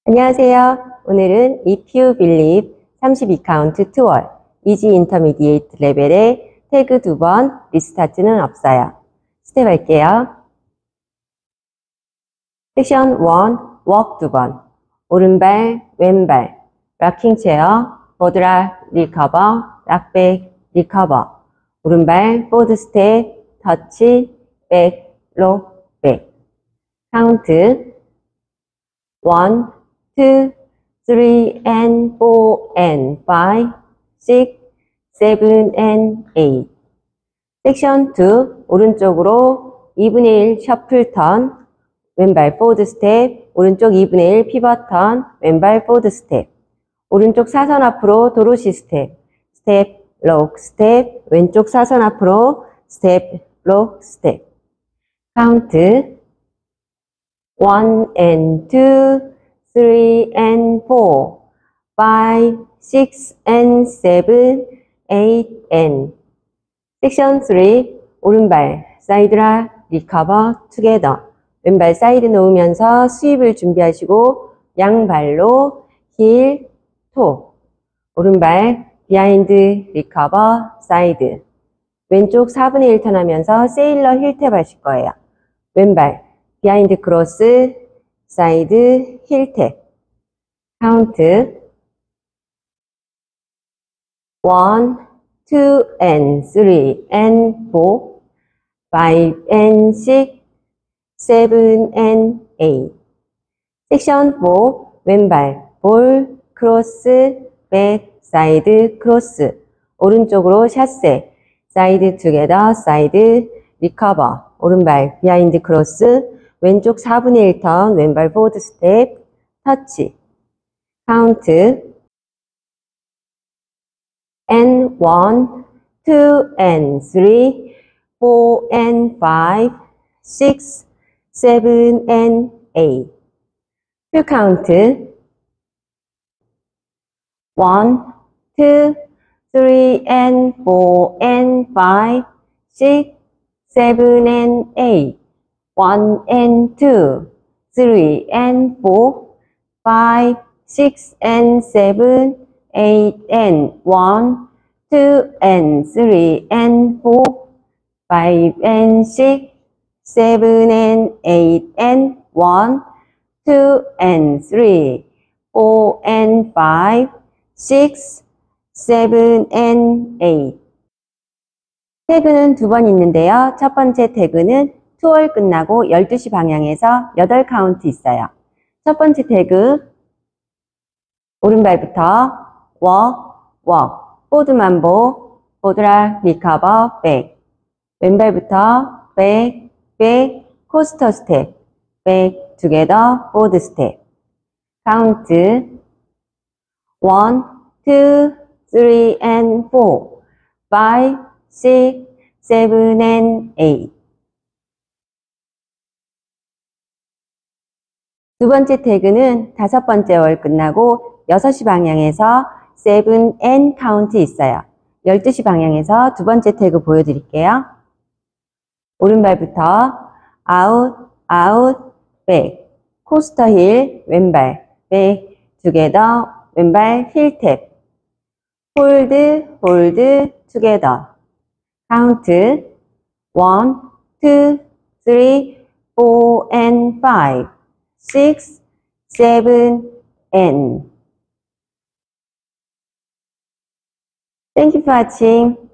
안녕하세요. 오늘은 If You Believe 32카운트 투월 이지 인터미디에이트 레벨의 태그 2번 리스타트는 없어요. 스텝 할게요. 섹션 1 워크 2번 오른발, 왼발 락킹 체어, 보드락, 리커버, 락백, 리커버 오른발, 포드 스텝, 터치, 백, 록, 백 카운트 1, 2, 3, and 4, and 5, 6, 7, and 8. 섹션 2, 오른쪽으로 2분의 1 셔플 턴, 왼발 포드 스텝, 오른쪽 2분의 1 피벗 턴, 왼발 포드 스텝, 오른쪽 사선 앞으로 도로시 스텝, 스텝, 록, 스텝, 왼쪽 사선 앞으로 스텝, 록, 스텝. 카운트 1 and 2, 3 and 4, 5, 6 and 7, 8 and. 섹션 3, 오른발, 사이드락, 리커버, 투게더. 왼발 사이드 놓으면서 스윕을 준비하시고 양발로 힐, 토. 오른발, 비하인드, 리커버, 사이드. 왼쪽 4분의 1 턴하면서 세일러 힐탭 하실 거예요. 왼발, 비하인드 크로스, 사이드, 힐탭. 카운트 1, 2, and 3, and 4, 5, and 6, 7, and 8. 섹션 4, 왼발, 볼, 크로스, 백, 사이드, 크로스. 오른쪽으로 샷세, 사이드 투게더, 사이드, 리커버. 오른발, 비하인드 크로스, 왼쪽 4분의 1 턴, 왼발 포드 스텝, 터치. 카운트 and 1, 2 and 3, 4 and 5, 6, 7 and 8. 표 카운트 1, 2, 3 and 4 and 5, 6, 7 and 8. 1 and 2, 3 and 4, 5, 6 and 7, 8 and 1, 2 and 3 and 4, 5 and 6, 7 and 8 and 1, 2 and 3, 4 and 5, 6, 7 and 8. 태그는 두 번 있는데요. 첫 번째 태그는 투월 끝나고 12시 방향에서 8카운트 있어요. 첫 번째 태그 오른발부터 워, 포드만 보, 보드락, 리커버, 백. 왼발부터 백, 코스터 스텝, 백, 투게더, 포드 스텝. 카운트 1, 2, 3 and 4, 5, 6, 7 and 8. 두 번째 태그는 다섯 번째 월 끝나고 6시 방향에서 7 and 카운트 있어요. 12시 방향에서 두 번째 태그 보여드릴게요. 오른발부터 아웃, 백, 코스터 힐, 왼발, 백, 투게더, 왼발 힐탭, 홀드, 투게더. 카운트 1, 2, 3, 4 and 5, 6, 7, and. Thank you for watching.